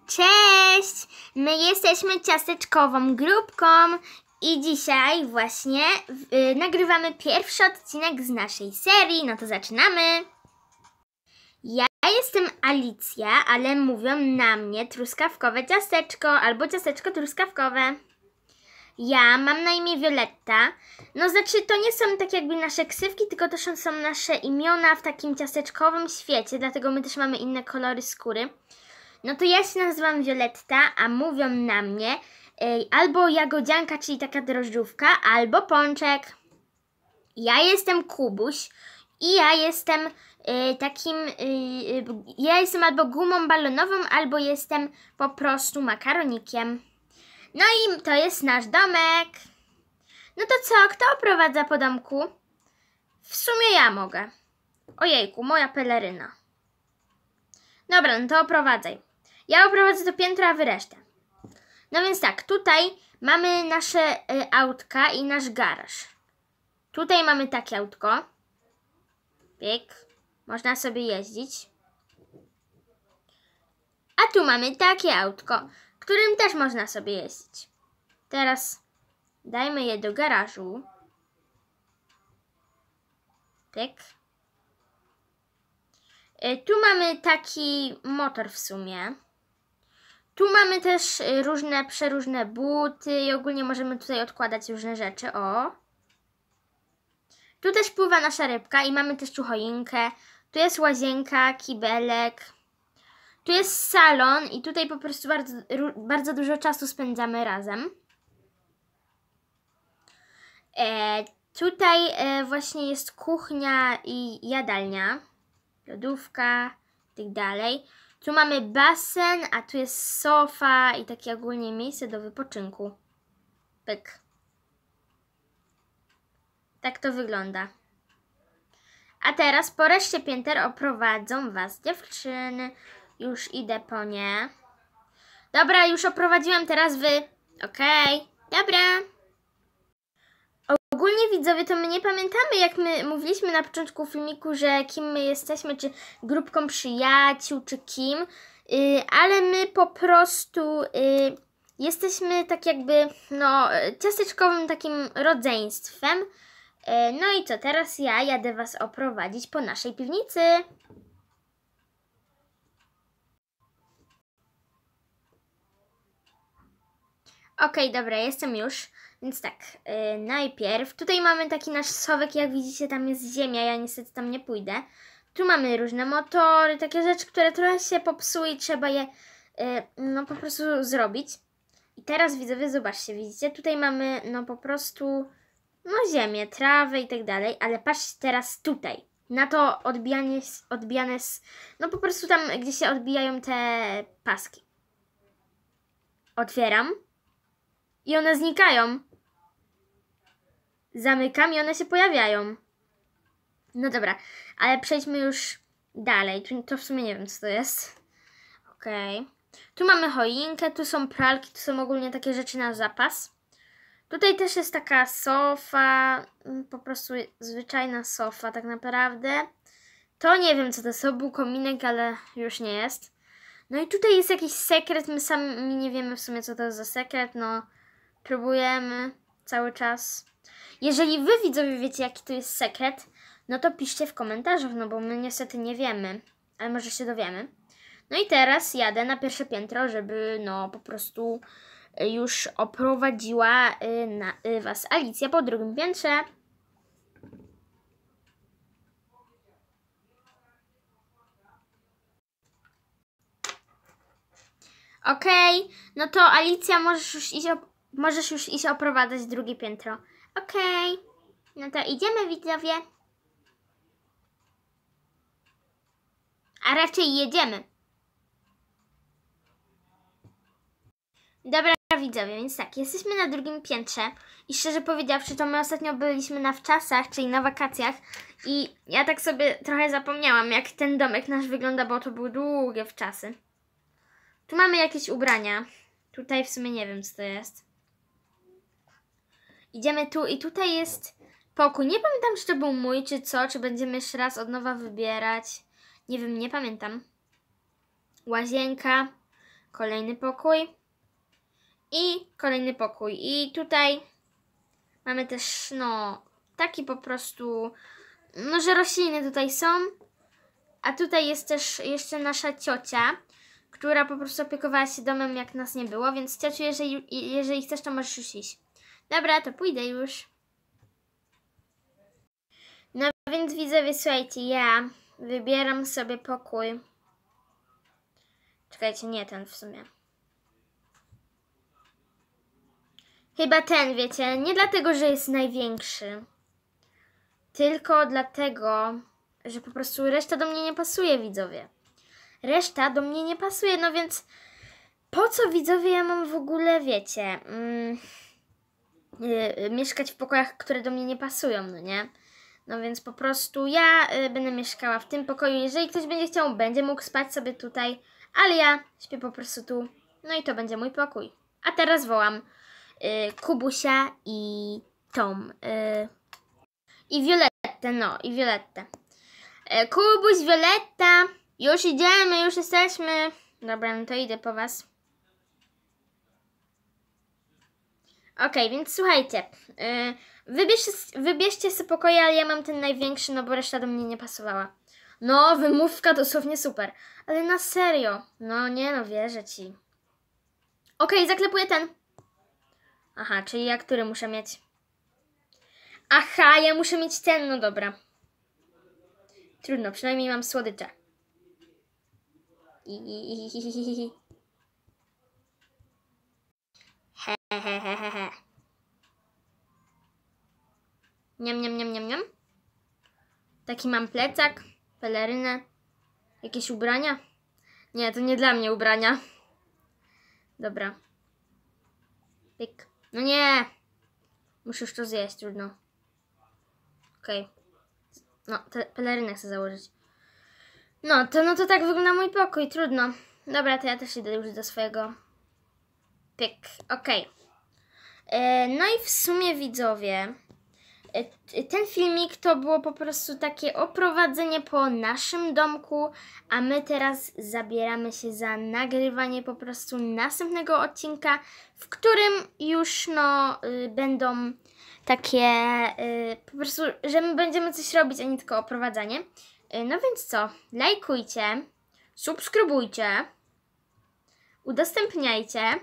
Cześć! My jesteśmy ciasteczkową grupką i dzisiaj właśnie nagrywamy pierwszy odcinek z naszej serii. No to zaczynamy! Ja jestem Alicja, ale mówią na mnie truskawkowe ciasteczko albo ciasteczko truskawkowe. Ja mam na imię Violetta. No znaczy to nie są tak jakby nasze ksywki, tylko to są nasze imiona w takim ciasteczkowym świecie, dlatego my też mamy inne kolory skóry. No to ja się nazywam Violetta, a mówią na mnie albo jagodzianka, czyli taka drożdżówka, albo pączek. Ja jestem Kubuś i ja jestem ja jestem albo gumą balonową, albo jestem po prostu makaronikiem. No i to jest nasz domek. No to co, kto oprowadza po domku? W sumie ja mogę. Ojejku, moja peleryna. Dobra, no to oprowadzaj. Ja oprowadzę to piętro, a wy resztę. No więc tak, tutaj mamy nasze autka i nasz garaż. Tutaj mamy takie autko. Pyk. Można sobie jeździć. A tu mamy takie autko, którym też można sobie jeździć. Teraz dajmy je do garażu. Pyk. Tu mamy taki motor w sumie. Tu mamy też przeróżne buty i ogólnie możemy tutaj odkładać różne rzeczy. O. Tu też pływa nasza rybka i mamy też tu choinkę. Tu jest łazienka, kibelek. Tu jest salon i tutaj po prostu bardzo dużo czasu spędzamy razem. Tutaj właśnie jest kuchnia i jadalnia. Lodówka i tak dalej. Tu mamy basen, a tu jest sofa i takie ogólnie miejsce do wypoczynku. Pyk. Tak to wygląda. A teraz po reszcie pięter oprowadzą was dziewczyny. Już idę po nie. Dobra, już oprowadziłam, teraz wy. Okej, dobra. Ogólnie widzowie, to my nie pamiętamy, jak my mówiliśmy na początku filmiku, że kim my jesteśmy, czy grupką przyjaciół, czy kim, ale my po prostu jesteśmy tak jakby, no, ciasteczkowym takim rodzeństwem. No i co, teraz ja jadę was oprowadzić po naszej piwnicy. Okej, dobra, jestem już. Więc tak, najpierw tutaj mamy taki nasz schowek, jak widzicie tam jest ziemia, ja niestety tam nie pójdę. Tu mamy różne motory, takie rzeczy, które trochę się popsuły i trzeba je no po prostu zrobić. I teraz widzowie, zobaczcie, widzicie, tutaj mamy no po prostu no ziemię, trawę i tak dalej, ale patrzcie teraz tutaj. Na to odbijane no po prostu tam, gdzie się odbijają te paski. Otwieram. I one znikają. Zamykam i one się pojawiają. No dobra, ale przejdźmy już dalej. To w sumie nie wiem, co to jest. Okej. Tu mamy choinkę, tu są pralki, tu są ogólnie takie rzeczy na zapas. Tutaj też jest taka sofa, po prostu zwyczajna sofa tak naprawdę. To nie wiem, co to jest, był kominek, ale już nie jest. No i tutaj jest jakiś sekret, my sami nie wiemy w sumie, co to jest za sekret, no... Próbujemy cały czas. Jeżeli wy widzowie wiecie, jaki to jest sekret, no to piszcie w komentarzach, no bo my niestety nie wiemy, ale może się dowiemy. No i teraz jadę na pierwsze piętro, żeby no po prostu już oprowadziła was Alicja po drugim piętrze. Okej, no to Alicja, możesz już iść oprowadzać drugie piętro. Okej. No to idziemy, widzowie. A raczej jedziemy. Dobra, widzowie, więc tak, jesteśmy na drugim piętrze i szczerze powiedziawszy, to my ostatnio byliśmy na wczasach, czyli na wakacjach i ja tak sobie trochę zapomniałam, jak ten domek nasz wygląda, bo to były długie wczasy. Tu mamy jakieś ubrania. Tutaj w sumie nie wiem, co to jest. Idziemy tu i tutaj jest pokój. Nie pamiętam, czy to był mój, czy co, czy będziemy jeszcze raz od nowa wybierać. Nie wiem, nie pamiętam. Łazienka. kolejny pokój i kolejny pokój. I tutaj mamy też, no, taki po prostu, no, że rośliny tutaj są. A tutaj jest też jeszcze nasza ciocia, która po prostu opiekowała się domem, jak nas nie było. Więc ciociu, jeżeli chcesz, to możesz już iść. Dobra, to pójdę już. No więc widzowie, słuchajcie, ja wybieram sobie pokój. Czekajcie, nie ten w sumie. Chyba ten, wiecie, nie dlatego, że jest największy. Tylko dlatego, że po prostu reszta do mnie nie pasuje, widzowie. Reszta do mnie nie pasuje, no więc po co, widzowie, ja mam w ogóle, wiecie, mieszkać w pokojach, które do mnie nie pasują, no nie? No więc po prostu ja będę mieszkała w tym pokoju. Jeżeli ktoś będzie chciał, będzie mógł spać sobie tutaj, ale ja śpię po prostu tu. No i to będzie mój pokój. A teraz wołam Kubusia i Tom. I Violettę, no, i Violettę. Kubuś, Violetta, już idziemy, już jesteśmy. Dobra, no to idę po was. Okej, więc słuchajcie, wybierzcie sobie pokoje, ale ja mam ten największy, no bo reszta do mnie nie pasowała. No, wymówka dosłownie super, ale na serio, no nie no, wierzę ci. Okej, zaklepuję ten. Aha, czyli ja który muszę mieć? Aha, ja muszę mieć ten, no dobra. Trudno, przynajmniej mam słodycze. Hehehehe. Niam, niam, niam, niam, niam. Taki mam plecak, pelerynę, jakieś ubrania. Nie, to nie dla mnie ubrania. Dobra. Pyk. No nie! Muszę już to zjeść, trudno. Okej. No, pelerynę chcę założyć. No to tak wygląda mój pokój, trudno. Dobra, to ja też idę już do swojego. Pyk, okej. No i w sumie, widzowie, ten filmik to było po prostu takie oprowadzenie po naszym domku, a my teraz zabieramy się za nagrywanie po prostu następnego odcinka, w którym już no będą takie po prostu, że my będziemy coś robić, a nie tylko oprowadzanie. No więc co, lajkujcie, subskrybujcie, udostępniajcie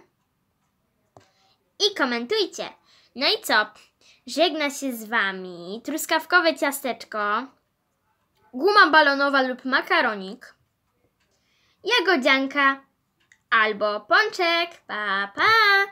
i komentujcie. No i co? Żegna się z wami truskawkowe ciasteczko, guma balonowa lub makaronik, jagodzianka albo pączek. Pa, pa!